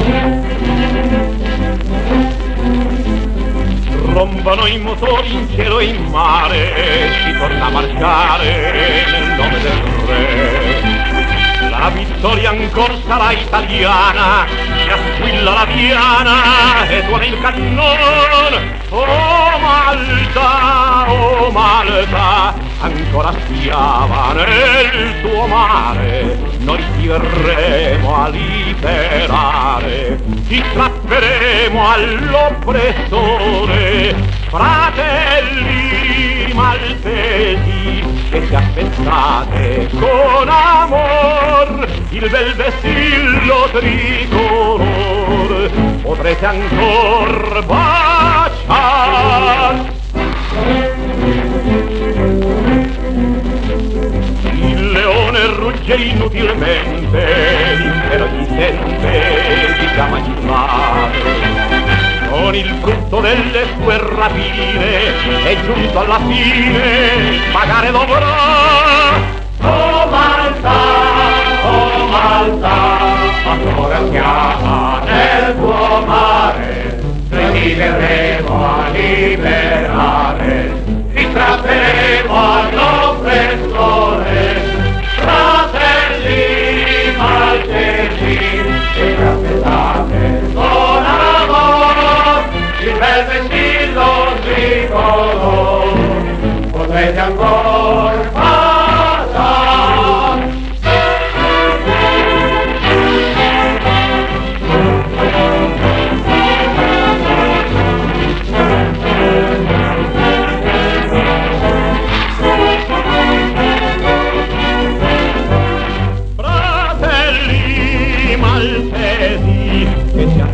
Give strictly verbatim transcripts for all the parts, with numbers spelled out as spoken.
Rompono i motori in cielo e in mare, si torna a marciare nel nome del re. La vittoria ancor sarà italiana, si asquilla la piana e suona il cannone. Oh Malta, oh Malta, ancora schiava nel tuo mare, noi ti verremo a liberare, ti strapperemo all'oppressore. Fratelli maltesi, che ci aspettate con amor il bel vessillo tricolor, potrete ancor baciar. Il leone rugge inutilmente, l'impero gli sente di chiamare. Con il frutto delle sue rapine è giunto alla fine, pagare dovrà. Oh Malta, oh Malta, ancora chiama nel tuo mare, noi ti verremo a liberare, ti strapperemo all'oppressore. Fratelli maltesi, che ci aspettate con amor, il bel vessillo tricolor, potrete ancor passar. Fratelli maltesi, che ci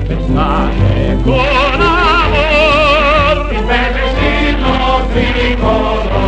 aspettate con amor, il bel vessillo tricolor,